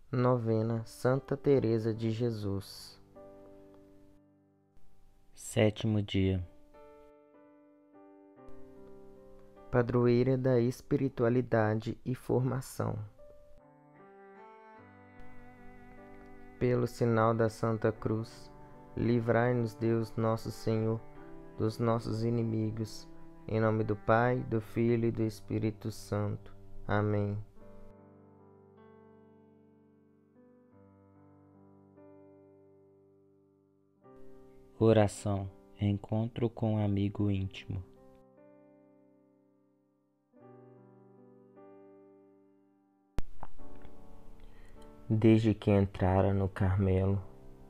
Novena Santa Teresa de Jesus. Sétimo dia. Padroeira da espiritualidade e formação. Pelo sinal da Santa Cruz, livrai-nos Deus nosso Senhor dos nossos inimigos. Em nome do Pai, do Filho e do Espírito Santo. Amém. Oração. Encontro com um amigo íntimo. Desde que entrara no Carmelo,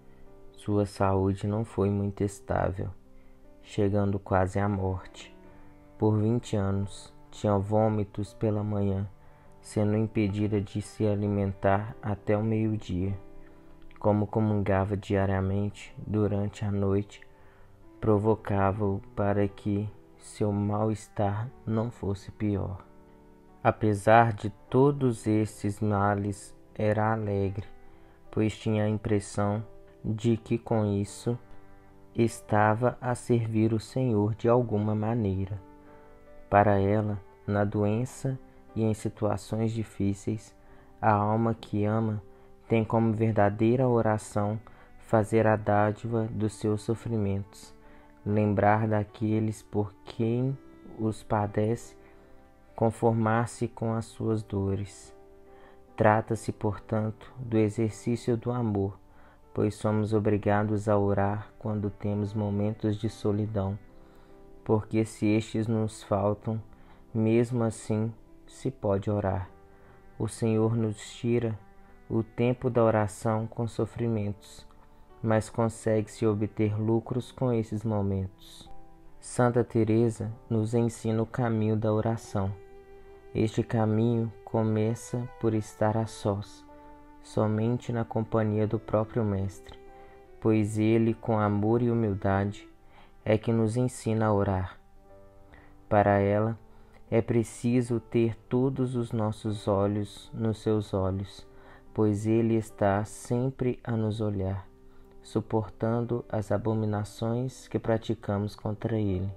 sua saúde não foi muito estável, chegando quase à morte. Por 20 anos, tinha vômitos pela manhã, sendo impedida de se alimentar até o meio-dia. Como comungava diariamente, durante a noite, provocava-o para que seu mal-estar não fosse pior. Apesar de todos esses males, era alegre, pois tinha a impressão de que com isso estava a servir o Senhor de alguma maneira. Para ela, na doença e em situações difíceis, a alma que ama tem como verdadeira oração fazer a dádiva dos seus sofrimentos, lembrar daqueles por quem os padece, conformar-se com as suas dores. Trata-se, portanto, do exercício do amor, pois somos obrigados a orar quando temos momentos de solidão, porque se estes nos faltam, mesmo assim se pode orar. O Senhor nos tira o tempo da oração com sofrimentos, mas consegue-se obter lucros com esses momentos. Santa Teresa nos ensina o caminho da oração. Este caminho começa por estar a sós, somente na companhia do próprio Mestre, pois ele, com amor e humildade, é que nos ensina a orar. Para ela, é preciso ter todos os nossos olhos nos seus olhos, pois ele está sempre a nos olhar, suportando as abominações que praticamos contra ele.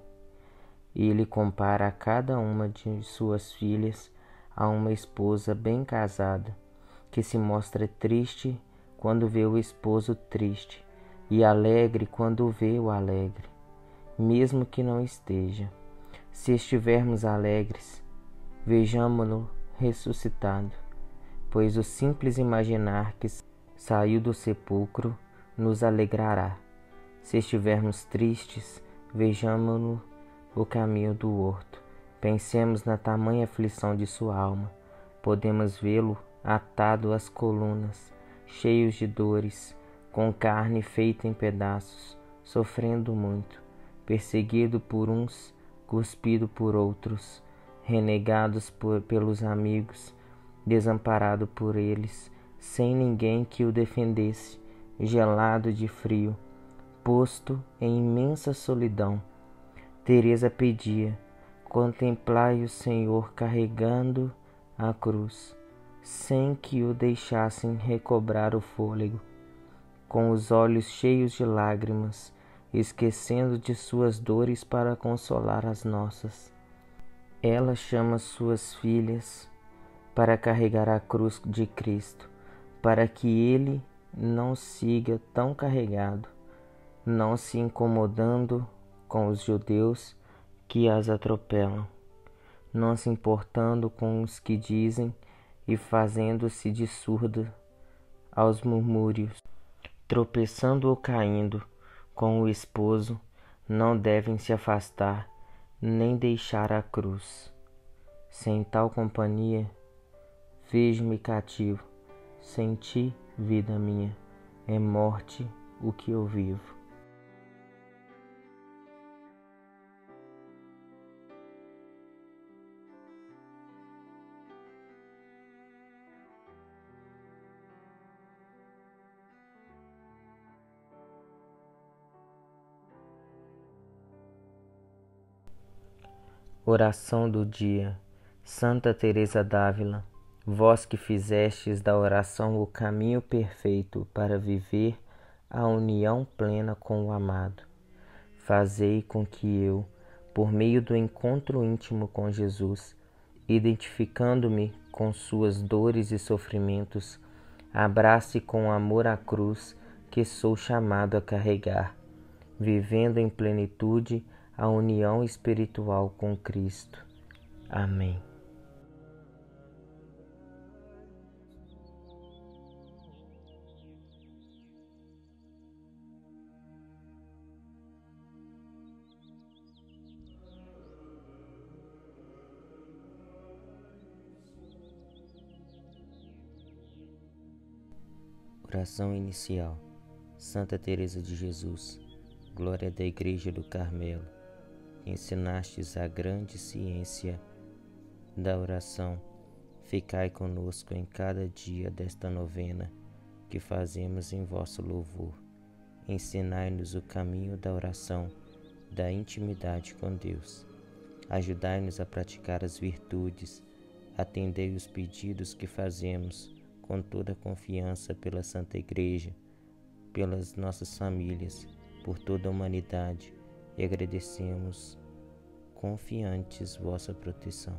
Ele compara a cada uma de suas filhas a uma esposa bem casada, que se mostra triste quando vê o esposo triste e alegre quando vê o alegre, mesmo que não esteja. Se estivermos alegres, vejamo-lo ressuscitado, pois o simples imaginar que saiu do sepulcro nos alegrará. Se estivermos tristes, vejamo-lo o caminho do horto. Pensemos na tamanha aflição de sua alma. Podemos vê-lo atado às colunas, cheios de dores, com carne feita em pedaços, sofrendo muito, perseguido por uns, cuspido por outros, renegados pelos amigos, desamparado por eles, sem ninguém que o defendesse, gelado de frio, posto em imensa solidão. Teresa pedia: contemplai o Senhor carregando a cruz, sem que o deixassem recobrar o fôlego, com os olhos cheios de lágrimas, esquecendo de suas dores para consolar as nossas. Ela chama suas filhas para carregar a cruz de Cristo, para que ele não siga tão carregado, não se incomodando com os judeus que as atropelam, não se importando com os que dizem e fazendo-se de surda aos murmúrios, tropeçando ou caindo com o esposo, não devem se afastar nem deixar a cruz. Sem tal companhia, vejo-me cativo. Sem ti, vida minha, é morte o que eu vivo. Oração do dia. Santa Teresa d'Ávila. Vós que fizestes da oração o caminho perfeito para viver a união plena com o amado, fazei com que eu, por meio do encontro íntimo com Jesus, identificando-me com suas dores e sofrimentos, abrace com amor a cruz que sou chamado a carregar, vivendo em plenitude a união espiritual com Cristo. Amém. Oração inicial. Santa Teresa de Jesus, glória da Igreja do Carmelo, ensinastes a grande ciência da oração. Ficai conosco em cada dia desta novena que fazemos em vosso louvor. Ensinai-nos o caminho da oração, da intimidade com Deus. Ajudai-nos a praticar as virtudes. Atendei os pedidos que fazemos com toda a confiança pela Santa Igreja, pelas nossas famílias, por toda a humanidade, e agradecemos confiantes vossa proteção.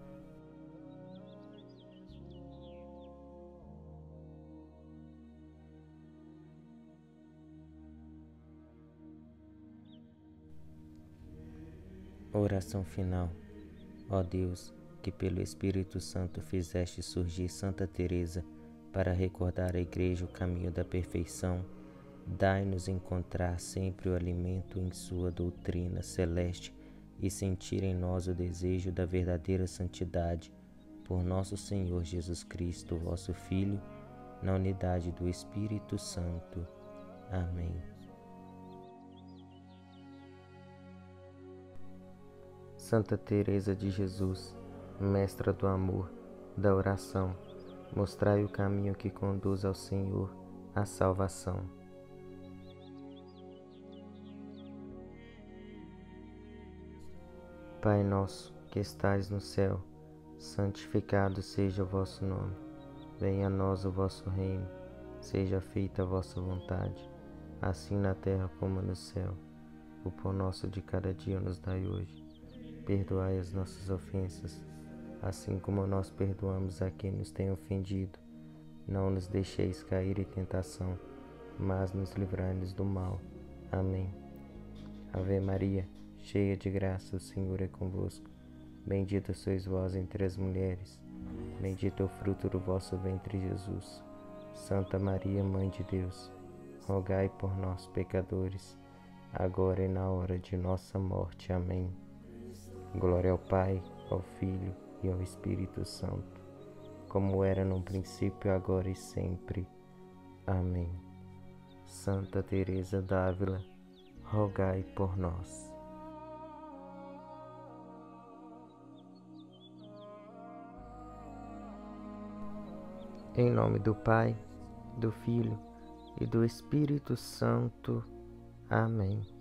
Oração final. Ó Deus, que pelo Espírito Santo fizeste surgir Santa Teresa para recordar à Igreja o caminho da perfeição, dai-nos encontrar sempre o alimento em sua doutrina celeste e sentir em nós o desejo da verdadeira santidade. Por nosso Senhor Jesus Cristo, vosso Filho, na unidade do Espírito Santo. Amém. Santa Teresa de Jesus, mestra do amor, da oração, mostrai o caminho que conduz ao Senhor, à salvação. Pai nosso, que estais no céu, santificado seja o vosso nome. Venha a nós o vosso reino, seja feita a vossa vontade, assim na terra como no céu. O pão nosso de cada dia nos dai hoje. Perdoai as nossas ofensas, assim como nós perdoamos a quem nos tem ofendido. Não nos deixeis cair em tentação, mas nos livrai-nos do mal. Amém. Ave Maria, cheia de graça, o Senhor é convosco. Bendita sois vós entre as mulheres, bendito é o fruto do vosso ventre, Jesus. Santa Maria, Mãe de Deus, rogai por nós, pecadores, agora e na hora de nossa morte. Amém. Glória ao Pai, ao Filho e ao Espírito Santo, como era no princípio, agora e sempre. Amém. Santa Teresa d'Ávila, rogai por nós. Em nome do Pai, do Filho e do Espírito Santo. Amém.